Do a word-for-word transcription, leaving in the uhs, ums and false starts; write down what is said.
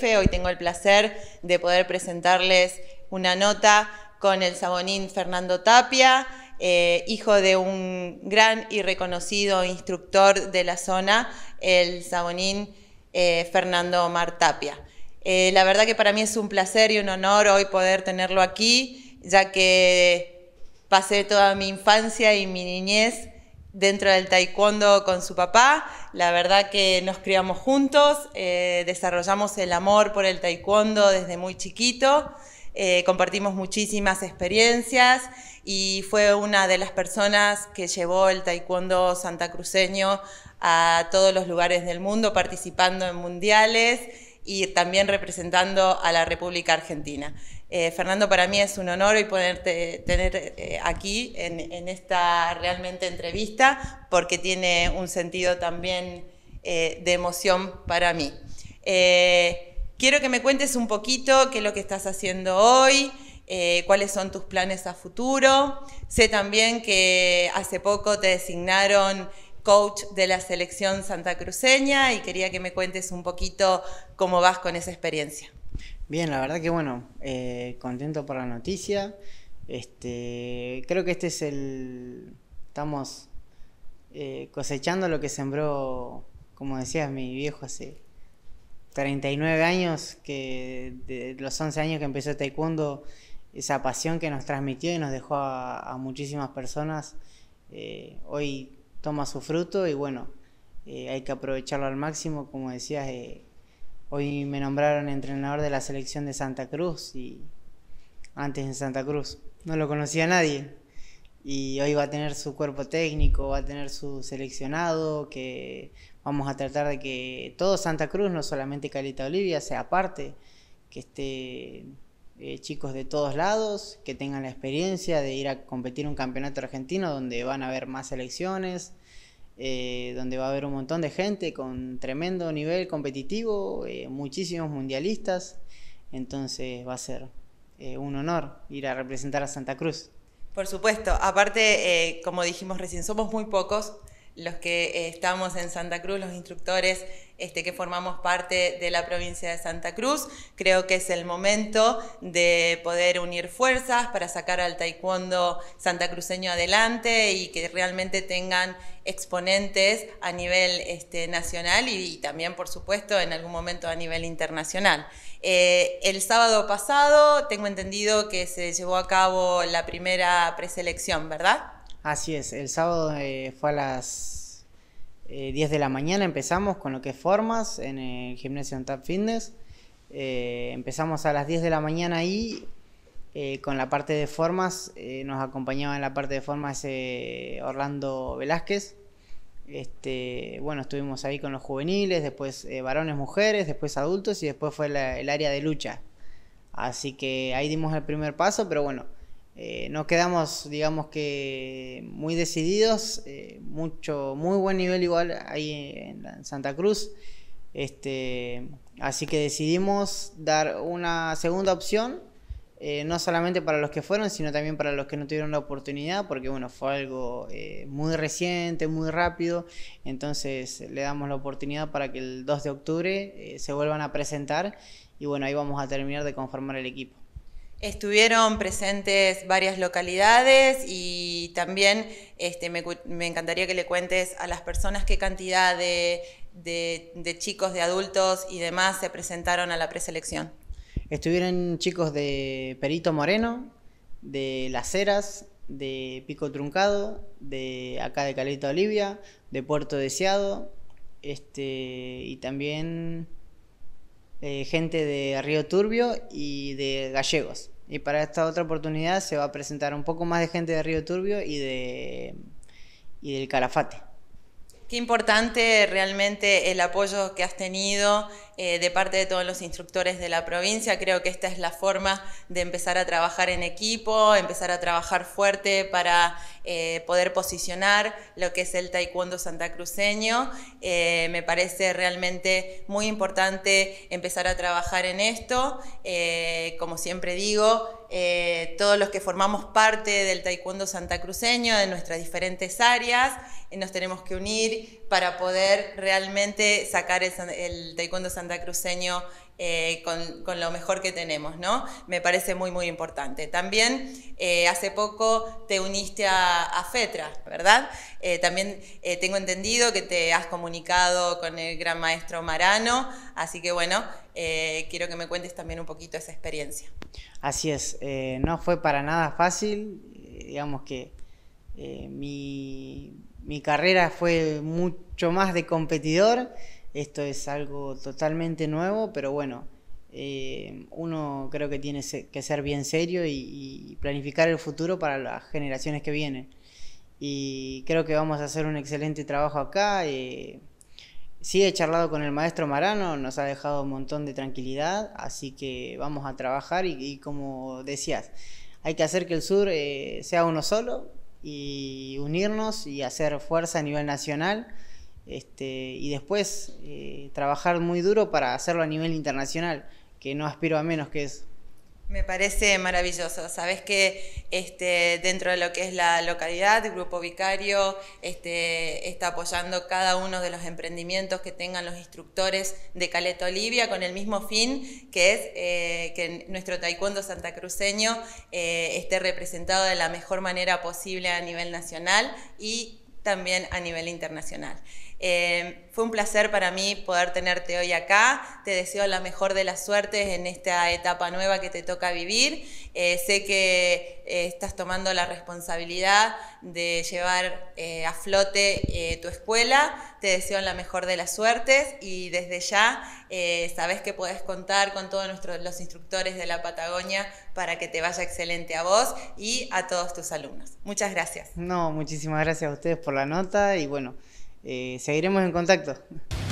Hoy tengo el placer de poder presentarles una nota con el sabonín Fernando Tapia, eh, hijo de un gran y reconocido instructor de la zona, el sabonín eh, Fernando Omar Tapia. Eh, la verdad que para mí es un placer y un honor hoy poder tenerlo aquí, ya que pasé toda mi infancia y mi niñez dentro del taekwondo con su papá. La verdad que nos criamos juntos, eh, desarrollamos el amor por el taekwondo desde muy chiquito, eh, compartimos muchísimas experiencias y fue una de las personas que llevó el taekwondo santacruceño a todos los lugares del mundo, participando en mundiales y también representando a la República Argentina. Eh, Fernando, para mí es un honor hoy poderte tener eh, aquí en, en esta realmente entrevista, porque tiene un sentido también eh, de emoción para mí. Eh, quiero que me cuentes un poquito qué es lo que estás haciendo hoy, eh, cuáles son tus planes a futuro. Sé también que hace poco te designaron coach de la selección santacruceña y quería que me cuentes un poquito cómo vas con esa experiencia. Bien, la verdad que bueno, eh, contento por la noticia. Este, creo que este es el... Estamos eh, cosechando lo que sembró, como decías, mi viejo hace treinta y nueve años, que de los once años que empezó el taekwondo, esa pasión que nos transmitió y nos dejó a, a muchísimas personas, eh, hoy toma su fruto y bueno, eh, hay que aprovecharlo al máximo, como decías. Eh, Hoy me nombraron entrenador de la selección de Santa Cruz y antes en Santa Cruz no lo conocía nadie. Y hoy va a tener su cuerpo técnico, va a tener su seleccionado, que vamos a tratar de que todo Santa Cruz, no solamente Caleta Olivia, sea parte, que esté eh, chicos de todos lados, que tengan la experiencia de ir a competir un campeonato argentino donde van a haber más selecciones. Eh, donde va a haber un montón de gente con tremendo nivel competitivo, eh, muchísimos mundialistas, entonces va a ser eh, un honor ir a representar a Santa Cruz. Por supuesto, aparte, eh, como dijimos recién, somos muy pocos los que eh, estamos en Santa Cruz, los instructores este, que formamos parte de la provincia de Santa Cruz. Creo que es el momento de poder unir fuerzas para sacar al taekwondo santacruceño adelante y que realmente tengan exponentes a nivel este, nacional y, y también, por supuesto, en algún momento a nivel internacional. Eh, el sábado pasado tengo entendido que se llevó a cabo la primera preselección, ¿verdad? Así es, el sábado eh, fue a las eh, diez de la mañana, empezamos con lo que es formas en el gimnasio Untap Fitness. Eh, empezamos a las diez de la mañana ahí eh, con la parte de formas. Eh, nos acompañaba en la parte de formas eh, Orlando Velázquez. Este, bueno, estuvimos ahí con los juveniles, después eh, varones, mujeres, después adultos y después fue la, el área de lucha. Así que ahí dimos el primer paso, pero bueno, Eh, nos quedamos, digamos que muy decididos, eh, mucho, muy buen nivel igual ahí en, en Santa Cruz, este, así que decidimos dar una segunda opción, eh, no solamente para los que fueron, sino también para los que no tuvieron la oportunidad, porque bueno, fue algo eh, muy reciente, muy rápido, entonces le damos la oportunidad para que el dos de octubre eh, se vuelvan a presentar y bueno, ahí vamos a terminar de conformar el equipo. Estuvieron presentes varias localidades y también este, me, me encantaría que le cuentes a las personas qué cantidad de, de, de chicos, de adultos y demás se presentaron a la preselección. Estuvieron chicos de Perito Moreno, de Las Heras, de Pico Truncado, de acá de Caleta Olivia, de Puerto Deseado, este, y también eh, gente de Río Turbio y de Gallegos. Y para esta otra oportunidad se va a presentar un poco más de gente de Río Turbio y, de, y del Calafate. Qué importante realmente el apoyo que has tenido eh, de parte de todos los instructores de la provincia. Creo que esta es la forma de empezar a trabajar en equipo, empezar a trabajar fuerte para eh, poder posicionar lo que es el taekwondo santacruceño. Eh, me parece realmente muy importante empezar a trabajar en esto. Eh, como siempre digo, eh, todos los que formamos parte del taekwondo santacruceño, de nuestras diferentes áreas, eh, nos tenemos que unir para poder realmente sacar el, el taekwondo santacruceño eh, con, con lo mejor que tenemos, ¿no? Me parece muy, muy importante. También eh, hace poco te uniste a, a FETRA, ¿verdad? Eh, también eh, tengo entendido que te has comunicado con el gran maestro Marano, así que bueno, eh, quiero que me cuentes también un poquito esa experiencia. Así es, eh, no fue para nada fácil, eh, digamos que eh, mi, mi carrera fue mucho más de competidor, esto es algo totalmente nuevo, pero bueno, eh, uno creo que tiene que ser bien serio y, y planificar el futuro para las generaciones que vienen. Y creo que vamos a hacer un excelente trabajo acá. Eh, sí he charlado con el maestro Marano, nos ha dejado un montón de tranquilidad, así que vamos a trabajar y, y como decías, hay que hacer que el sur eh, sea uno solo y unirnos y hacer fuerza a nivel nacional. Este, y después eh, trabajar muy duro para hacerlo a nivel internacional, que no aspiro a menos que eso. Me parece maravilloso. Sabes que este, dentro de lo que es la localidad, el Grupo Vicario este, está apoyando cada uno de los emprendimientos que tengan los instructores de Caleta Olivia con el mismo fin, que es eh, que nuestro taekwondo santacruceño eh, esté representado de la mejor manera posible a nivel nacional y también a nivel internacional. Eh, fue un placer para mí poder tenerte hoy acá. Te deseo la mejor de las suertes en esta etapa nueva que te toca vivir. Eh, sé que eh, estás tomando la responsabilidad de llevar eh, a flote eh, tu escuela. Te deseo la mejor de las suertes y desde ya eh, sabes que podés contar con todos nuestros, los instructores de la Patagonia para que te vaya excelente a vos y a todos tus alumnos. Muchas gracias. No, muchísimas gracias a ustedes por la nota y bueno, Eh, seguiremos en contacto.